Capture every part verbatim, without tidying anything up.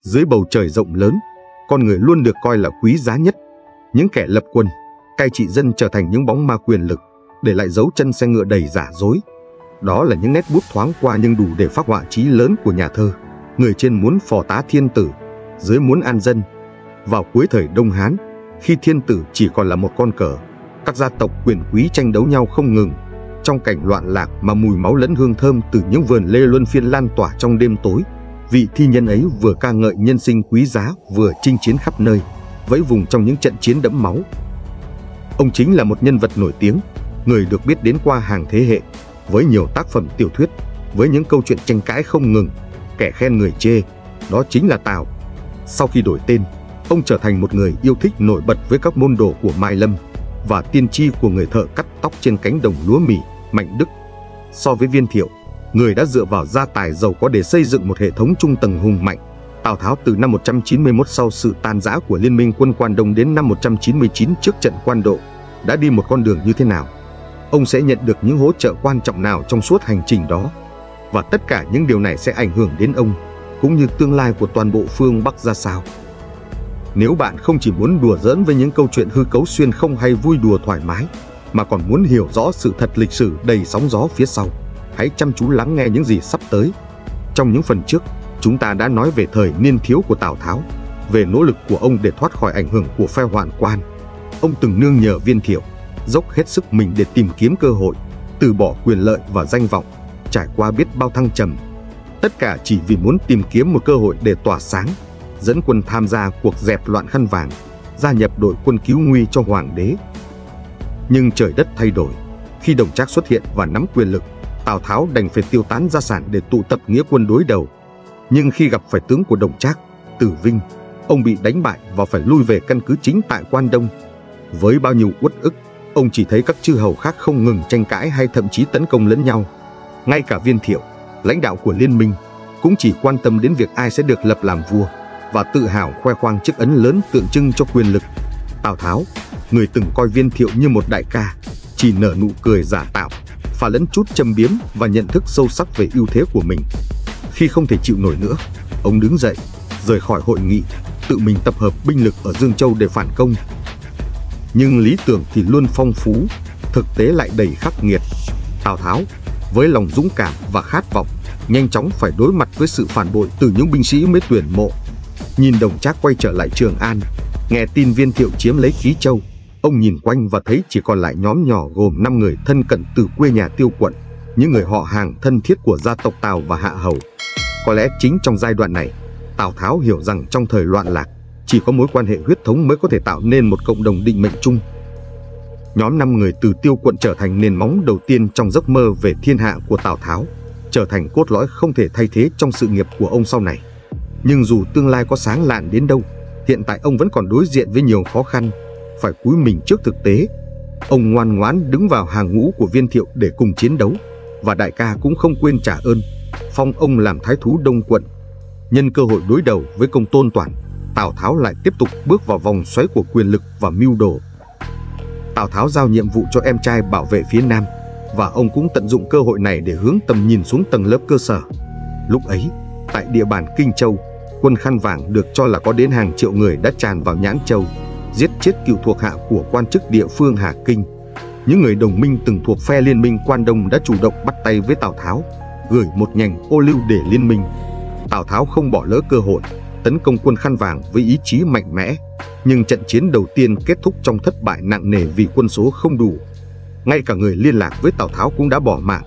Dưới bầu trời rộng lớn, con người luôn được coi là quý giá nhất. Những kẻ lập quân, cai trị dân trở thành những bóng ma quyền lực, để lại dấu chân xe ngựa đầy giả dối. Đó là những nét bút thoáng qua nhưng đủ để phác họa chí lớn của nhà thơ. Người trên muốn phò tá thiên tử, dưới muốn an dân. Vào cuối thời Đông Hán, khi thiên tử chỉ còn là một con cờ, các gia tộc quyền quý tranh đấu nhau không ngừng. Trong cảnh loạn lạc mà mùi máu lẫn hương thơm từ những vườn lê luân phiên lan tỏa trong đêm tối, vị thi nhân ấy vừa ca ngợi nhân sinh quý giá, vừa chinh chiến khắp nơi, vẫy vùng trong những trận chiến đẫm máu. Ông chính là một nhân vật nổi tiếng, người được biết đến qua hàng thế hệ, với nhiều tác phẩm tiểu thuyết, với những câu chuyện tranh cãi không ngừng, kẻ khen người chê, đó chính là Tào. Sau khi đổi tên, ông trở thành một người yêu thích nổi bật với các môn đồ của Mai Lâm và tiên tri của người thợ cắt tóc trên cánh đồng lúa mì, Mạnh Đức. So với Viên Thiệu, người đã dựa vào gia tài giàu có để xây dựng một hệ thống trung tầng hùng mạnh, Tào Tháo từ năm một trăm chín mươi mốt sau sự tan rã của Liên minh quân Quan Đông đến năm một trăm chín mươi chín trước trận Quan Độ đã đi một con đường như thế nào? Ông sẽ nhận được những hỗ trợ quan trọng nào trong suốt hành trình đó? Và tất cả những điều này sẽ ảnh hưởng đến ông, cũng như tương lai của toàn bộ phương Bắc ra sao? Nếu bạn không chỉ muốn đùa giỡn với những câu chuyện hư cấu xuyên không hay vui đùa thoải mái, mà còn muốn hiểu rõ sự thật lịch sử đầy sóng gió phía sau, hãy chăm chú lắng nghe những gì sắp tới. Trong những phần trước, chúng ta đã nói về thời niên thiếu của Tào Tháo, về nỗ lực của ông để thoát khỏi ảnh hưởng của phe hoạn quan. Ông từng nương nhờ Viên Thiệu, dốc hết sức mình để tìm kiếm cơ hội, từ bỏ quyền lợi và danh vọng, trải qua biết bao thăng trầm. Tất cả chỉ vì muốn tìm kiếm một cơ hội để tỏa sáng, dẫn quân tham gia cuộc dẹp loạn Khăn Vàng, gia nhập đội quân cứu nguy cho hoàng đế. Nhưng trời đất thay đổi, khi Đồng Trác xuất hiện và nắm quyền lực, Tào Tháo đành phải tiêu tán gia sản để tụ tập nghĩa quân đối đầu. Nhưng khi gặp phải tướng của Đồng Trác, Tử Vinh, ông bị đánh bại và phải lui về căn cứ chính tại Quan Đông. Với bao nhiêu uất ức, ông chỉ thấy các chư hầu khác không ngừng tranh cãi hay thậm chí tấn công lẫn nhau. Ngay cả Viên Thiệu, lãnh đạo của liên minh, cũng chỉ quan tâm đến việc ai sẽ được lập làm vua, và tự hào khoe khoang chiếc ấn lớn tượng trưng cho quyền lực. Tào Tháo, người từng coi Viên Thiệu như một đại ca, chỉ nở nụ cười giả tạo, pha lẫn chút châm biếm và nhận thức sâu sắc về ưu thế của mình. Khi không thể chịu nổi nữa, ông đứng dậy, rời khỏi hội nghị, tự mình tập hợp binh lực ở Dương Châu để phản công. Nhưng lý tưởng thì luôn phong phú, thực tế lại đầy khắc nghiệt. Tào Tháo, với lòng dũng cảm và khát vọng, nhanh chóng phải đối mặt với sự phản bội từ những binh sĩ mới tuyển mộ. Nhìn Đồng Trác quay trở lại Trường An, nghe tin Viên Thiệu chiếm lấy Ký Châu, ông nhìn quanh và thấy chỉ còn lại nhóm nhỏ gồm năm người thân cận từ quê nhà Tiêu quận, những người họ hàng thân thiết của gia tộc Tào và Hạ Hầu. Có lẽ chính trong giai đoạn này, Tào Tháo hiểu rằng trong thời loạn lạc, chỉ có mối quan hệ huyết thống mới có thể tạo nên một cộng đồng định mệnh chung. Nhóm năm người từ Tiêu quận trở thành nền móng đầu tiên trong giấc mơ về thiên hạ của Tào Tháo, trở thành cốt lõi không thể thay thế trong sự nghiệp của ông sau này. Nhưng dù tương lai có sáng lạn đến đâu, hiện tại ông vẫn còn đối diện với nhiều khó khăn, phải cúi mình trước thực tế. Ông ngoan ngoãn đứng vào hàng ngũ của Viên Thiệu để cùng chiến đấu, và đại ca cũng không quên trả ơn, phong ông làm thái thú Đông quận. Nhân cơ hội đối đầu với Công Tôn Toản, Tào Tháo lại tiếp tục bước vào vòng xoáy của quyền lực và mưu đồ. Tào Tháo giao nhiệm vụ cho em trai bảo vệ phía Nam, và ông cũng tận dụng cơ hội này để hướng tầm nhìn xuống tầng lớp cơ sở. Lúc ấy, tại địa bàn Kinh Châu, quân Khăn Vàng được cho là có đến hàng triệu người đã tràn vào Nhãn Châu, giết chết cựu thuộc hạ của quan chức địa phương Hà Kinh. Những người đồng minh từng thuộc phe liên minh Quan Đông đã chủ động bắt tay với Tào Tháo, gửi một nhành ô liu để liên minh. Tào Tháo không bỏ lỡ cơ hội, tấn công quân Khăn Vàng với ý chí mạnh mẽ, nhưng trận chiến đầu tiên kết thúc trong thất bại nặng nề vì quân số không đủ. Ngay cả người liên lạc với Tào Tháo cũng đã bỏ mạng.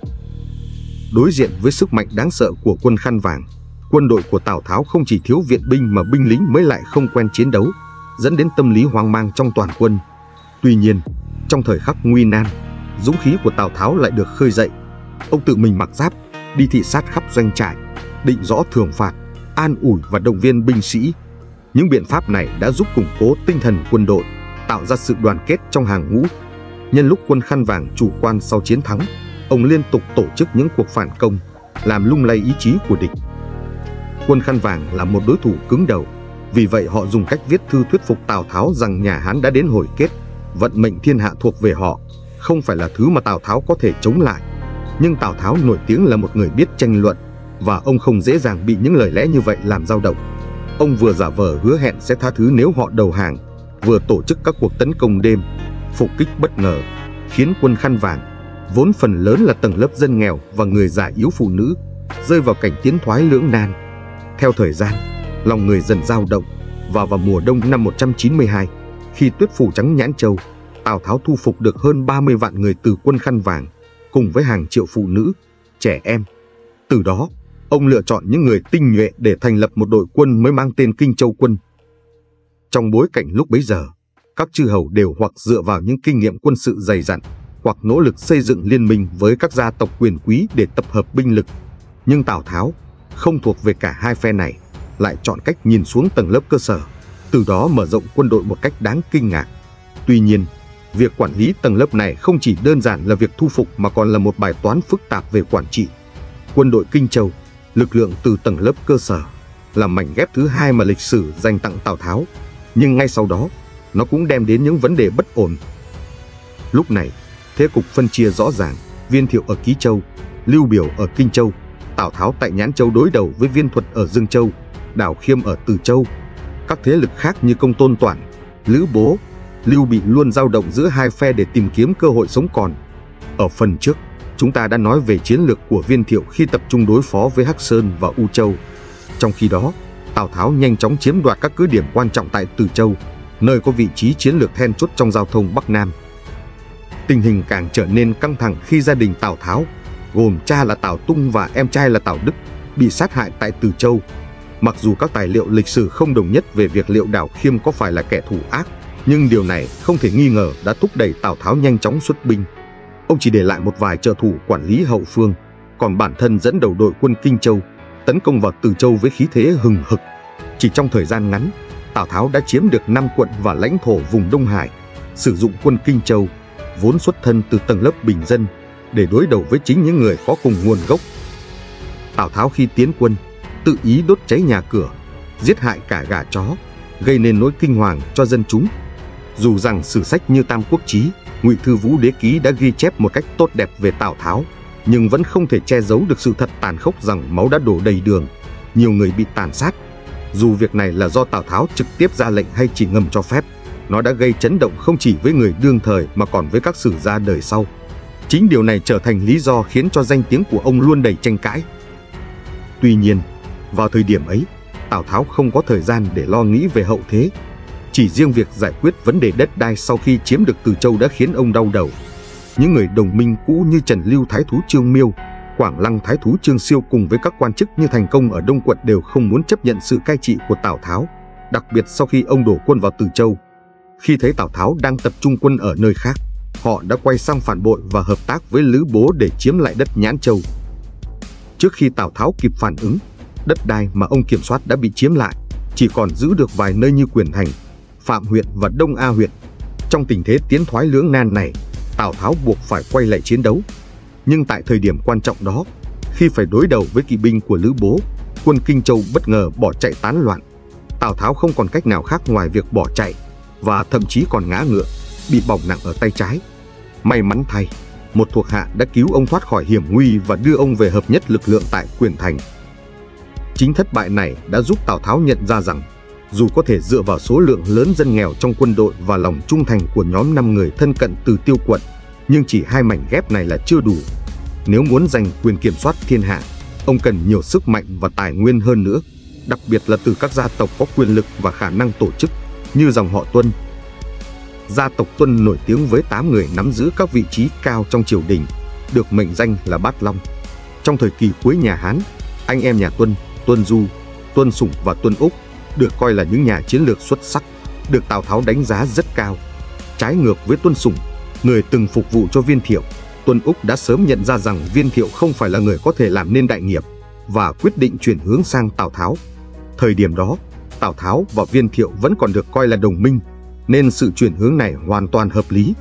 Đối diện với sức mạnh đáng sợ của quân Khăn Vàng, quân đội của Tào Tháo không chỉ thiếu viện binh mà binh lính mới lại không quen chiến đấu, dẫn đến tâm lý hoang mang trong toàn quân. Tuy nhiên, trong thời khắc nguy nan, dũng khí của Tào Tháo lại được khơi dậy. Ông tự mình mặc giáp, đi thị sát khắp doanh trại, định rõ thưởng phạt, an ủi và động viên binh sĩ. Những biện pháp này đã giúp củng cố tinh thần quân đội, tạo ra sự đoàn kết trong hàng ngũ. Nhân lúc quân Khăn Vàng chủ quan sau chiến thắng, ông liên tục tổ chức những cuộc phản công, làm lung lay ý chí của địch. Quân Khăn Vàng là một đối thủ cứng đầu, vì vậy họ dùng cách viết thư thuyết phục Tào Tháo rằng nhà Hán đã đến hồi kết, vận mệnh thiên hạ thuộc về họ, không phải là thứ mà Tào Tháo có thể chống lại. Nhưng Tào Tháo nổi tiếng là một người biết tranh luận, và ông không dễ dàng bị những lời lẽ như vậy làm dao động. Ông vừa giả vờ hứa hẹn sẽ tha thứ nếu họ đầu hàng, vừa tổ chức các cuộc tấn công đêm, phục kích bất ngờ, khiến quân khăn vàng, vốn phần lớn là tầng lớp dân nghèo và người già yếu phụ nữ, rơi vào cảnh tiến thoái lưỡng nan. Theo thời gian, lòng người dần dao động, và vào mùa đông năm một trăm chín mươi hai, khi tuyết phủ trắng Nhãn Châu, Tào Tháo thu phục được hơn ba mươi vạn người từ quân khăn vàng, cùng với hàng triệu phụ nữ, trẻ em. Từ đó, ông lựa chọn những người tinh nhuệ để thành lập một đội quân mới mang tên Kinh Châu Quân. Trong bối cảnh lúc bấy giờ, các chư hầu đều hoặc dựa vào những kinh nghiệm quân sự dày dặn, hoặc nỗ lực xây dựng liên minh với các gia tộc quyền quý để tập hợp binh lực. Nhưng Tào Tháo, không thuộc về cả hai phe này, lại chọn cách nhìn xuống tầng lớp cơ sở, từ đó mở rộng quân đội một cách đáng kinh ngạc. Tuy nhiên, việc quản lý tầng lớp này không chỉ đơn giản là việc thu phục mà còn là một bài toán phức tạp về quản trị. Quân đội Kinh Châu, lực lượng từ tầng lớp cơ sở, là mảnh ghép thứ hai mà lịch sử dành tặng Tào Tháo, nhưng ngay sau đó, nó cũng đem đến những vấn đề bất ổn. Lúc này, thế cục phân chia rõ ràng, Viên Thiệu ở Ký Châu, Lưu Biểu ở Kinh Châu, Tào Tháo tại Nhãn Châu đối đầu với Viên Thuật ở Dương Châu, Đào Khiêm ở Từ Châu. Các thế lực khác như Công Tôn Toản, Lữ Bố, Lưu Bị luôn dao động giữa hai phe để tìm kiếm cơ hội sống còn. Ở phần trước, chúng ta đã nói về chiến lược của Viên Thiệu khi tập trung đối phó với Hắc Sơn và U Châu. Trong khi đó, Tào Tháo nhanh chóng chiếm đoạt các cứ điểm quan trọng tại Từ Châu, nơi có vị trí chiến lược then chốt trong giao thông Bắc Nam. Tình hình càng trở nên căng thẳng khi gia đình Tào Tháo, gồm cha là Tào Tung và em trai là Tào Đức, bị sát hại tại Từ Châu. Mặc dù các tài liệu lịch sử không đồng nhất về việc liệu Đào Khiêm có phải là kẻ thù ác, nhưng điều này không thể nghi ngờ đã thúc đẩy Tào Tháo nhanh chóng xuất binh. Ông chỉ để lại một vài trợ thủ quản lý hậu phương, còn bản thân dẫn đầu đội quân Kinh Châu, tấn công vào Từ Châu với khí thế hừng hực. Chỉ trong thời gian ngắn, Tào Tháo đã chiếm được năm quận và lãnh thổ vùng Đông Hải, sử dụng quân Kinh Châu, vốn xuất thân từ tầng lớp bình dân, để đối đầu với chính những người có cùng nguồn gốc. Tào Tháo khi tiến quân, tự ý đốt cháy nhà cửa, giết hại cả gà chó, gây nên nỗi kinh hoàng cho dân chúng. Dù rằng sử sách như Tam Quốc Chí, Ngụy Thư Vũ Đế Ký đã ghi chép một cách tốt đẹp về Tào Tháo, nhưng vẫn không thể che giấu được sự thật tàn khốc rằng máu đã đổ đầy đường, nhiều người bị tàn sát. Dù việc này là do Tào Tháo trực tiếp ra lệnh hay chỉ ngầm cho phép, nó đã gây chấn động không chỉ với người đương thời mà còn với các sử gia đời sau. Chính điều này trở thành lý do khiến cho danh tiếng của ông luôn đầy tranh cãi. Tuy nhiên, vào thời điểm ấy, Tào Tháo không có thời gian để lo nghĩ về hậu thế. Chỉ riêng việc giải quyết vấn đề đất đai sau khi chiếm được Từ Châu đã khiến ông đau đầu. Những người đồng minh cũ như Trần Lưu Thái thú Trương Miêu, Quảng Lăng Thái thú Trương Siêu cùng với các quan chức như Thành Công ở Đông Quận đều không muốn chấp nhận sự cai trị của Tào Tháo, đặc biệt sau khi ông đổ quân vào Từ Châu. Khi thấy Tào Tháo đang tập trung quân ở nơi khác, họ đã quay sang phản bội và hợp tác với Lữ Bố để chiếm lại đất Nhãn Châu. Trước khi Tào Tháo kịp phản ứng, đất đai mà ông kiểm soát đã bị chiếm lại, chỉ còn giữ được vài nơi như Quyền Thành, Phạm huyện và Đông A huyện. Trong tình thế tiến thoái lưỡng nan này, Tào Tháo buộc phải quay lại chiến đấu. Nhưng tại thời điểm quan trọng đó, khi phải đối đầu với kỵ binh của Lữ Bố, quân Kinh Châu bất ngờ bỏ chạy tán loạn. Tào Tháo không còn cách nào khác ngoài việc bỏ chạy, và thậm chí còn ngã ngựa, bị bỏng nặng ở tay trái. May mắn thay, một thuộc hạ đã cứu ông thoát khỏi hiểm nguy và đưa ông về hợp nhất lực lượng tại Quyền Thành. Chính thất bại này đã giúp Tào Tháo nhận ra rằng, dù có thể dựa vào số lượng lớn dân nghèo trong quân đội và lòng trung thành của nhóm năm người thân cận Từ Tiêu quận, nhưng chỉ hai mảnh ghép này là chưa đủ. Nếu muốn giành quyền kiểm soát thiên hạ, ông cần nhiều sức mạnh và tài nguyên hơn nữa, đặc biệt là từ các gia tộc có quyền lực và khả năng tổ chức, như dòng họ Tuân. Gia tộc Tuân nổi tiếng với tám người nắm giữ các vị trí cao trong triều đình, được mệnh danh là Bát Long. Trong thời kỳ cuối nhà Hán, anh em nhà Tuân, Tuân Du, Tuân Sủng và Tuân Úc được coi là những nhà chiến lược xuất sắc, được Tào Tháo đánh giá rất cao. Trái ngược với Tuân Sủng, người từng phục vụ cho Viên Thiệu, Tuân Úc đã sớm nhận ra rằng Viên Thiệu không phải là người có thể làm nên đại nghiệp và quyết định chuyển hướng sang Tào Tháo. Thời điểm đó, Tào Tháo và Viên Thiệu vẫn còn được coi là đồng minh, nên sự chuyển hướng này hoàn toàn hợp lý.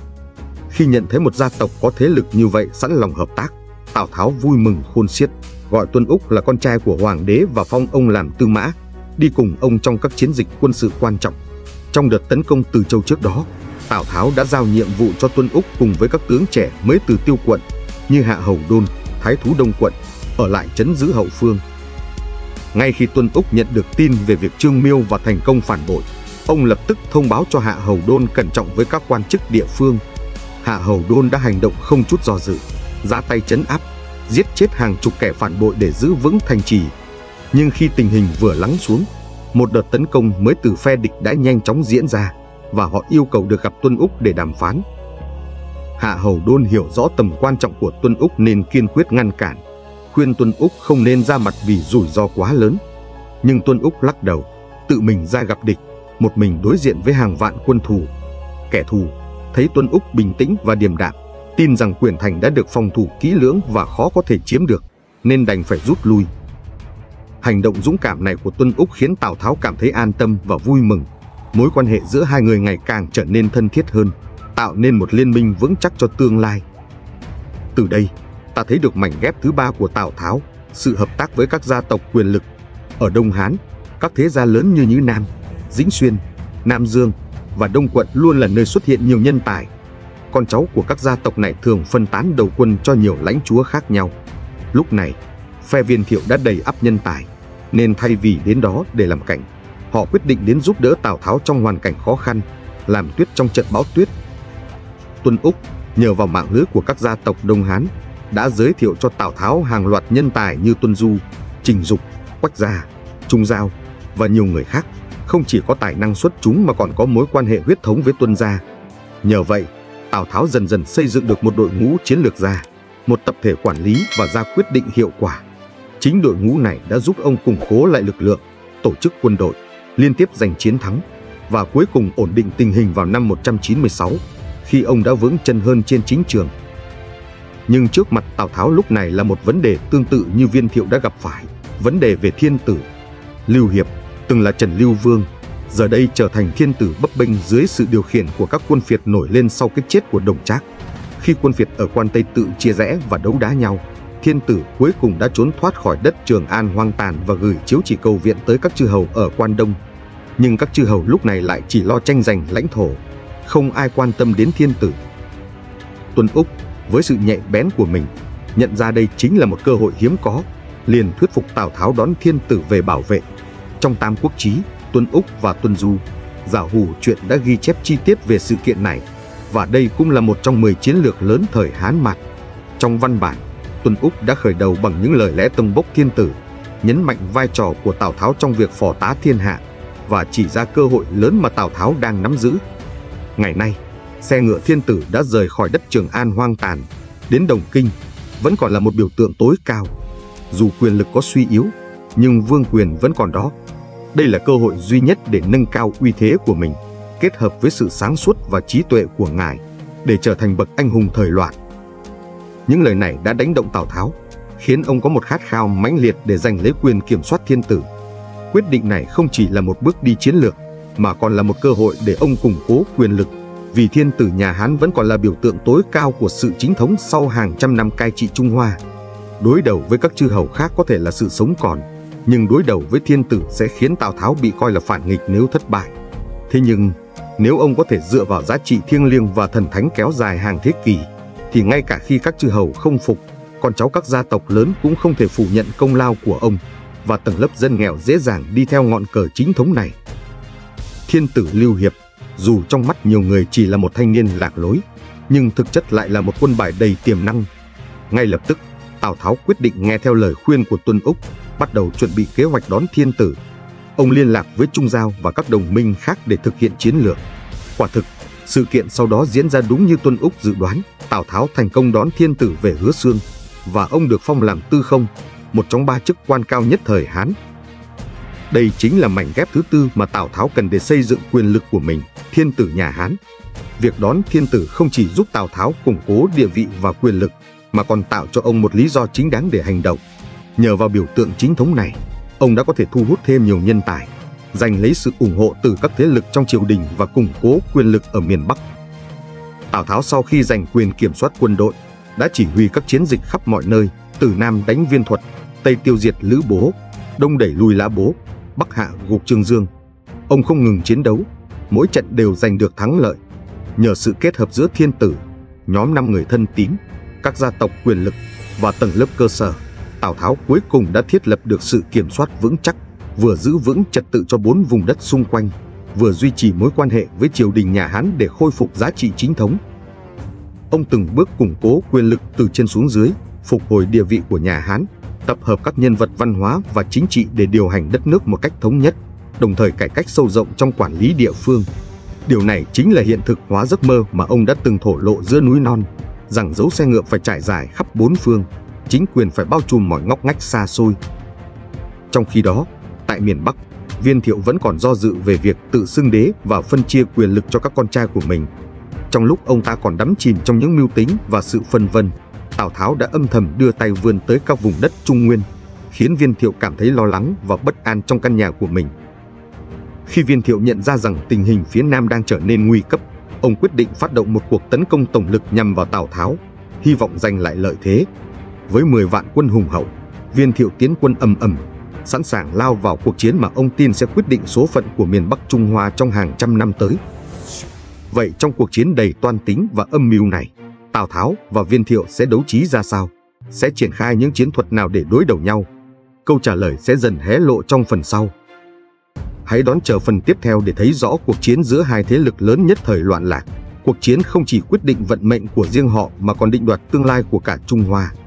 Khi nhận thấy một gia tộc có thế lực như vậy sẵn lòng hợp tác, Tào Tháo vui mừng khôn xiết, gọi Tuân Úc là con trai của hoàng đế và phong ông làm tư mã, đi cùng ông trong các chiến dịch quân sự quan trọng. Trong đợt tấn công Từ Châu trước đó, Tào Tháo đã giao nhiệm vụ cho Tuân Úc cùng với các tướng trẻ mới từ Tiêu quận như Hạ Hầu Đôn, Thái thú Đông quận, ở lại trấn giữ hậu phương. Ngay khi Tuân Úc nhận được tin về việc Trương Miêu và thành công phản bội, ông lập tức thông báo cho Hạ Hầu Đôn cẩn trọng với các quan chức địa phương. Hạ Hầu Đôn đã hành động không chút do dự, ra tay trấn áp, giết chết hàng chục kẻ phản bội để giữ vững thành trì. Nhưng khi tình hình vừa lắng xuống, một đợt tấn công mới từ phe địch đã nhanh chóng diễn ra và họ yêu cầu được gặp Tuân Úc để đàm phán. Hạ Hầu Đôn hiểu rõ tầm quan trọng của Tuân Úc nên kiên quyết ngăn cản, khuyên Tuân Úc không nên ra mặt vì rủi ro quá lớn. Nhưng Tuân Úc lắc đầu, tự mình ra gặp địch, một mình đối diện với hàng vạn quân thù. Kẻ thù thấy Tuân Úc bình tĩnh và điềm đạm, tin rằng Quyền Thành đã được phòng thủ kỹ lưỡng và khó có thể chiếm được, nên đành phải rút lui. Hành động dũng cảm này của Tuân Úc khiến Tào Tháo cảm thấy an tâm và vui mừng. Mối quan hệ giữa hai người ngày càng trở nên thân thiết hơn, tạo nên một liên minh vững chắc cho tương lai. Từ đây, ta thấy được mảnh ghép thứ ba của Tào Tháo, sự hợp tác với các gia tộc quyền lực. Ở Đông Hán, các thế gia lớn như Nhữ Nam, Dĩnh Xuyên, Nam Dương và Đông Quận luôn là nơi xuất hiện nhiều nhân tài. Con cháu của các gia tộc này thường phân tán đầu quân cho nhiều lãnh chúa khác nhau. Lúc này, phe Viên Thiệu đã đầy ắp nhân tài, nên thay vì đến đó để làm cảnh, họ quyết định đến giúp đỡ Tào Tháo trong hoàn cảnh khó khăn, làm tuyết trong trận bão tuyết. Tuân Úc nhờ vào mạng lưới của các gia tộc Đông Hán đã giới thiệu cho Tào Tháo hàng loạt nhân tài như Tuân Du, Trình Dục, Quách Gia, Trung Giao và nhiều người khác. Không chỉ có tài năng xuất chúng mà còn có mối quan hệ huyết thống với Tuân gia. Nhờ vậy, Tào Tháo dần dần xây dựng được một đội ngũ chiến lược gia, một tập thể quản lý và ra quyết định hiệu quả. Chính đội ngũ này đã giúp ông củng cố lại lực lượng, tổ chức quân đội, liên tiếp giành chiến thắng và cuối cùng ổn định tình hình vào năm một trăm chín mươi sáu, khi ông đã vững chân hơn trên chính trường. Nhưng trước mặt Tào Tháo lúc này là một vấn đề tương tự như Viên Thiệu đã gặp phải, vấn đề về thiên tử. Lưu Hiệp, từng là Trần Lưu Vương, giờ đây trở thành thiên tử bấp bênh dưới sự điều khiển của các quân phiệt nổi lên sau cái chết của Đồng Trác. Khi quân phiệt ở Quan Tây tự chia rẽ và đấu đá nhau, thiên tử cuối cùng đã trốn thoát khỏi đất Trường An hoang tàn và gửi chiếu chỉ cầu viện tới các chư hầu ở Quan Đông. Nhưng các chư hầu lúc này lại chỉ lo tranh giành lãnh thổ, không ai quan tâm đến thiên tử. Tuân Úc với sự nhạy bén của mình nhận ra đây chính là một cơ hội hiếm có, liền thuyết phục Tào Tháo đón thiên tử về bảo vệ. Trong Tam Quốc Chí, Tuân Úc và Tuân Du, Giả Hủ truyện đã ghi chép chi tiết về sự kiện này, và đây cũng là một trong mười chiến lược lớn thời Hán Mạt. Trong văn bản, Tuân Úc đã khởi đầu bằng những lời lẽ tâng bốc thiên tử, nhấn mạnh vai trò của Tào Tháo trong việc phò tá thiên hạ và chỉ ra cơ hội lớn mà Tào Tháo đang nắm giữ. Ngày nay, xe ngựa thiên tử đã rời khỏi đất Trường An hoang tàn, đến Đồng Kinh, vẫn còn là một biểu tượng tối cao. Dù quyền lực có suy yếu, nhưng vương quyền vẫn còn đó. Đây là cơ hội duy nhất để nâng cao uy thế của mình, kết hợp với sự sáng suốt và trí tuệ của ngài, để trở thành bậc anh hùng thời loạn. Những lời này đã đánh động Tào Tháo, khiến ông có một khát khao mãnh liệt để giành lấy quyền kiểm soát thiên tử. Quyết định này không chỉ là một bước đi chiến lược, mà còn là một cơ hội để ông củng cố quyền lực, vì thiên tử nhà Hán vẫn còn là biểu tượng tối cao của sự chính thống sau hàng trăm năm cai trị Trung Hoa. Đối đầu với các chư hầu khác có thể là sự sống còn, nhưng đối đầu với thiên tử sẽ khiến Tào Tháo bị coi là phản nghịch nếu thất bại. Thế nhưng, nếu ông có thể dựa vào giá trị thiêng liêng và thần thánh kéo dài hàng thế kỷ, thì ngay cả khi các chư hầu không phục, con cháu các gia tộc lớn cũng không thể phủ nhận công lao của ông, và tầng lớp dân nghèo dễ dàng đi theo ngọn cờ chính thống này. Thiên tử Lưu Hiệp, dù trong mắt nhiều người chỉ là một thanh niên lạc lối, nhưng thực chất lại là một quân bài đầy tiềm năng. Ngay lập tức, Tào Tháo quyết định nghe theo lời khuyên của Tuân Úc, bắt đầu chuẩn bị kế hoạch đón thiên tử. Ông liên lạc với Trung Giao và các đồng minh khác để thực hiện chiến lược. Quả thực, sự kiện sau đó diễn ra đúng như Tuân Úc dự đoán. Tào Tháo thành công đón thiên tử về Hứa Xương, và ông được phong làm tư không, một trong ba chức quan cao nhất thời Hán. Đây chính là mảnh ghép thứ tư mà Tào Tháo cần để xây dựng quyền lực của mình, thiên tử nhà Hán. Việc đón thiên tử không chỉ giúp Tào Tháo củng cố địa vị và quyền lực, mà còn tạo cho ông một lý do chính đáng để hành động. Nhờ vào biểu tượng chính thống này, ông đã có thể thu hút thêm nhiều nhân tài, giành lấy sự ủng hộ từ các thế lực trong triều đình và củng cố quyền lực ở miền Bắc. Tào Tháo sau khi giành quyền kiểm soát quân đội, đã chỉ huy các chiến dịch khắp mọi nơi, từ Nam đánh Viên Thuật, Tây tiêu diệt Lữ Bố, Đông đẩy lùi Lã Bố, Bắc hạ gục Trương Dương. Ông không ngừng chiến đấu, mỗi trận đều giành được thắng lợi. Nhờ sự kết hợp giữa thiên tử, nhóm năm người thân tín, các gia tộc quyền lực và tầng lớp cơ sở, Tào Tháo cuối cùng đã thiết lập được sự kiểm soát vững chắc, vừa giữ vững trật tự cho bốn vùng đất xung quanh, vừa duy trì mối quan hệ với triều đình nhà Hán để khôi phục giá trị chính thống. Ông từng bước củng cố quyền lực từ trên xuống dưới, phục hồi địa vị của nhà Hán, tập hợp các nhân vật văn hóa và chính trị để điều hành đất nước một cách thống nhất, đồng thời cải cách sâu rộng trong quản lý địa phương. Điều này chính là hiện thực hóa giấc mơ mà ông đã từng thổ lộ giữa núi non, rằng dấu xe ngựa phải trải dài khắp bốn phương, chính quyền phải bao trùm mọi ngóc ngách xa xôi. Trong khi đó, tại miền Bắc, Viên Thiệu vẫn còn do dự về việc tự xưng đế và phân chia quyền lực cho các con trai của mình. Trong lúc ông ta còn đắm chìm trong những mưu tính và sự phân vân, Tào Tháo đã âm thầm đưa tay vươn tới các vùng đất Trung Nguyên, khiến Viên Thiệu cảm thấy lo lắng và bất an trong căn nhà của mình. Khi Viên Thiệu nhận ra rằng tình hình phía Nam đang trở nên nguy cấp, ông quyết định phát động một cuộc tấn công tổng lực nhằm vào Tào Tháo, hy vọng giành lại lợi thế. Với mười vạn quân hùng hậu, Viên Thiệu tiến quân ầm ầm, sẵn sàng lao vào cuộc chiến mà ông tin sẽ quyết định số phận của miền Bắc Trung Hoa trong hàng trăm năm tới. Vậy trong cuộc chiến đầy toan tính và âm mưu này, Tào Tháo và Viên Thiệu sẽ đấu trí ra sao? Sẽ triển khai những chiến thuật nào để đối đầu nhau? Câu trả lời sẽ dần hé lộ trong phần sau. Hãy đón chờ phần tiếp theo để thấy rõ cuộc chiến giữa hai thế lực lớn nhất thời loạn lạc. Cuộc chiến không chỉ quyết định vận mệnh của riêng họ mà còn định đoạt tương lai của cả Trung Hoa.